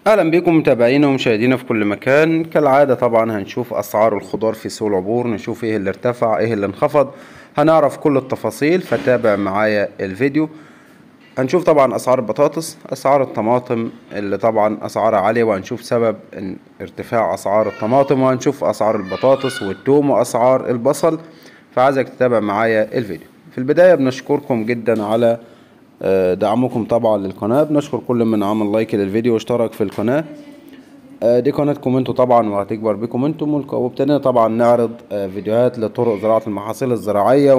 اهلا بكم متابعينا ومشاهدينا في كل مكان. كالعاده طبعا هنشوف اسعار الخضار في سوق العبور، نشوف ايه اللي ارتفع ايه اللي انخفض، هنعرف كل التفاصيل، فتابع معايا الفيديو. هنشوف طبعا اسعار البطاطس، اسعار الطماطم اللي طبعا اسعارها عاليه، وهنشوف سبب ارتفاع اسعار الطماطم، وهنشوف اسعار البطاطس والثوم واسعار البصل. فعايزك تتابع معايا الفيديو. في البدايه بنشكركم جدا على دعمكم طبعا للقناة. بنشكر كل من عمل لايك للفيديو واشترك في القناة. دي قناتكم انتوا طبعا وهتكبر بكم انتم. وابتدينا طبعا نعرض فيديوهات لطرق زراعة المحاصيل الزراعية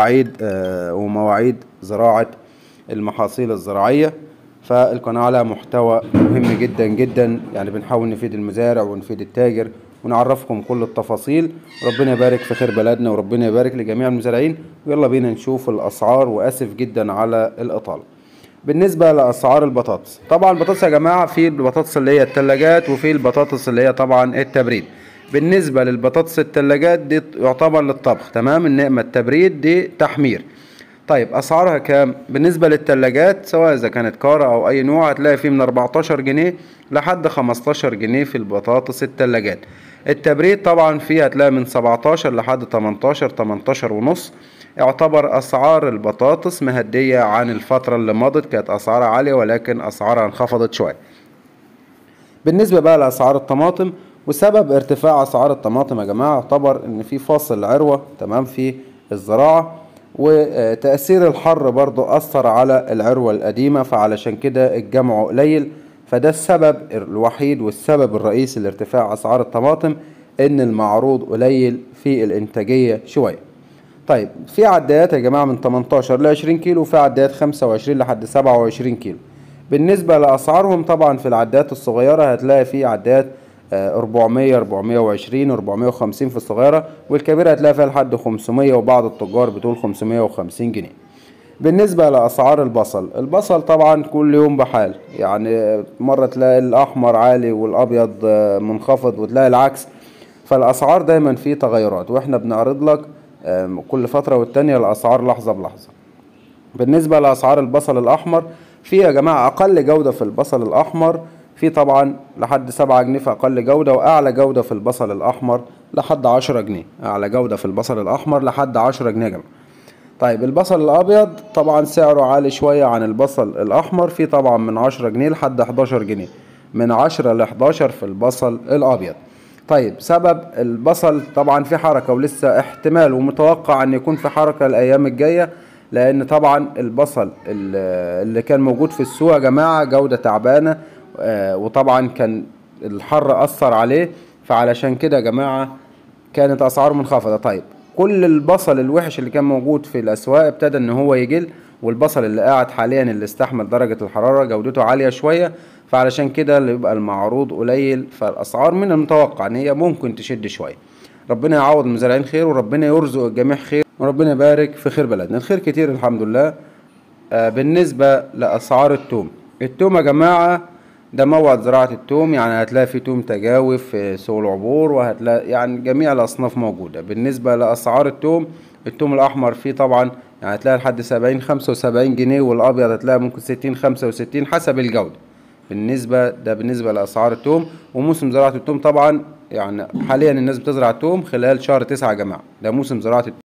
ومواعيد زراعة المحاصيل الزراعية. فالقناة على محتوى مهم جدا جدا، يعني بنحاول نفيد المزارع ونفيد التاجر ونعرفكم كل التفاصيل. ربنا يبارك في خير بلدنا وربنا يبارك لجميع المزارعين. ويلا بينا نشوف الاسعار، واسف جدا على الاطالة. بالنسبة لأسعار البطاطس، طبعا البطاطس يا جماعة في البطاطس اللي هي التلاجات وفي البطاطس اللي هي طبعا التبريد. بالنسبة للبطاطس التلاجات دي يعتبر للطبخ، تمام، انما التبريد دي تحمير. طيب اسعارها كام؟ بالنسبة للتلاجات سواء اذا كانت كارا او اي نوع هتلاقي فيه من 14 جنيه لحد 15 جنيه في البطاطس التلاجات. التبريد طبعا فيه هتلاقي من 17 لحد 18 ونص. يعتبر اسعار البطاطس مهدية عن الفترة اللي مضت، كانت اسعارها عالية ولكن اسعارها انخفضت شوية. بالنسبة بقى لاسعار الطماطم، وسبب ارتفاع اسعار الطماطم يا جماعة يعتبر ان في فاصل عروة تمام في الزراعة، وتأثير الحر برضو أثر على العروة القديمة، فعلشان كده الجمع قليل. فده السبب الوحيد والسبب الرئيسي لارتفاع أسعار الطماطم، إن المعروض قليل في الإنتاجية شوية. طيب في عدايات يا جماعة من 18 ل 20 كيلو، وفي عدايات 25 لحد 27 كيلو. بالنسبة لأسعارهم طبعا في العدايات الصغيرة هتلاقي في عدايات 400 420 450 في الصغيرة، والكبيرة هتلاقي فيها لحد 500، وبعض التجار بتقول 550 جنيه. بالنسبة لأسعار البصل طبعا كل يوم بحال، يعني مرة تلاقي الأحمر عالي والأبيض منخفض وتلاقي العكس. فالأسعار دايما فيه تغيرات، وإحنا بنعرض لك كل فترة والتانية الأسعار لحظة بلحظة. بالنسبة لأسعار البصل الأحمر، في يا جماعة أقل جودة في البصل الأحمر في طبعا لحد 7 جنيه في أقل جودة، وأعلى جودة في البصل الأحمر لحد 10 جنيه. أعلى جودة في البصل الأحمر لحد 10 جنيه يا جماعة. طيب البصل الأبيض طبعا سعره عالي شوية عن البصل الأحمر، في طبعا من 10 جنيه لحد 11 جنيه، من 10 ل 11 في البصل الأبيض. طيب سبب البصل طبعا في حركة، ولسه احتمال ومتوقع أن يكون في حركة الأيام الجاية، لأن طبعا البصل اللي كان موجود في السوق يا جماعة جودة تعبانة، وطبعا كان الحر أثر عليه، فعلشان كده يا جماعة كانت أسعاره منخفضة. طيب كل البصل الوحش اللي كان موجود في الأسواق ابتدى إن هو يقل، والبصل اللي قاعد حاليا اللي استحمل درجة الحرارة جودته عالية شوية، فعلشان كده اللي يبقى المعروض قليل، فالأسعار من المتوقع إن هي ممكن تشد شوية. ربنا يعوض المزارعين خير، وربنا يرزق الجميع خير، وربنا يبارك في خير بلدنا. الخير كتير الحمد لله. بالنسبة لأسعار التوم يا جماعة، ده موعد زراعة التوم، يعني هتلاقي في توم تجاوف في سوق العبور، وهتلاقي يعني جميع الأصناف موجودة. بالنسبة لأسعار التوم الأحمر فيه طبعا يعني هتلاقي لحد 70 75 جنيه، والأبيض هتلاقي ممكن 60 65 حسب الجودة. بالنسبة لأسعار التوم. وموسم زراعة التوم طبعا يعني حاليا الناس بتزرع التوم خلال شهر 9 يا جماعة، ده موسم زراعة التوم.